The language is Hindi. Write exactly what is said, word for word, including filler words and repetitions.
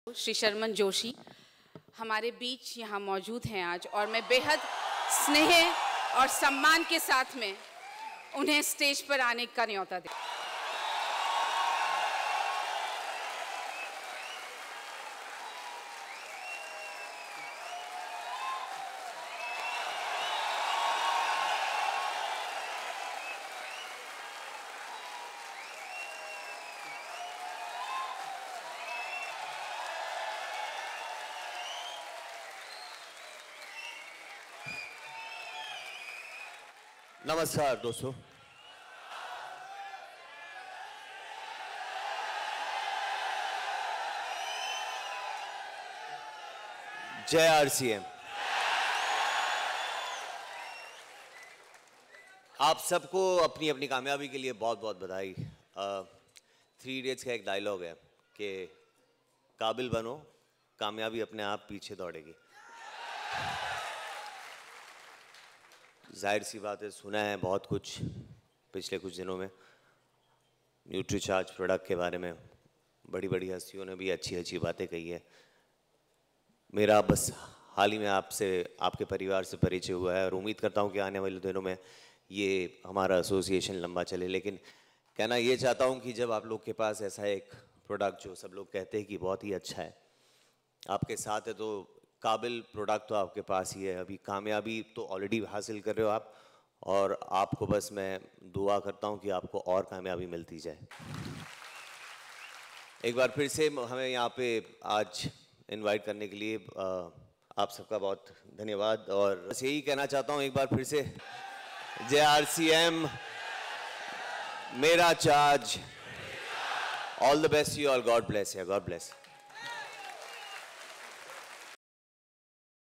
श्री शर्मन जोशी हमारे बीच यहाँ मौजूद हैं आज, और मैं बेहद स्नेह और सम्मान के साथ में उन्हें स्टेज पर आने का न्योता दे। नमस्कार दोस्तों, जय आरसीएम। आप सबको अपनी अपनी कामयाबी के लिए बहुत बहुत बधाई। थ्री इडियट्स का एक डायलॉग है कि काबिल बनो, कामयाबी अपने आप पीछे दौड़ेगी। जाहिर सी बात है, सुना है बहुत कुछ पिछले कुछ दिनों में न्यूट्रीचार्ज प्रोडक्ट के बारे में। बड़ी बड़ी हस्तियों ने भी अच्छी अच्छी बातें कही है। मेरा बस हाल ही में आपसे, आपके परिवार से परिचय हुआ है और उम्मीद करता हूं कि आने वाले दिनों में ये हमारा एसोसिएशन लंबा चले। लेकिन कहना ये चाहता हूं कि जब आप लोग के पास ऐसा एक प्रोडक्ट जो सब लोग कहते हैं कि बहुत ही अच्छा है आपके साथ है, तो काबिल प्रोडक्ट तो आपके पास ही है। अभी कामयाबी तो ऑलरेडी हासिल कर रहे हो आप, और आपको बस मैं दुआ करता हूं कि आपको और कामयाबी मिलती जाए। एक बार फिर से हमें यहाँ पे आज इनवाइट करने के लिए आप सबका बहुत धन्यवाद। और बस यही कहना चाहता हूँ एक बार फिर से, जय आरसीएम, मेरा charge, all the best you all, God bless you, God bless.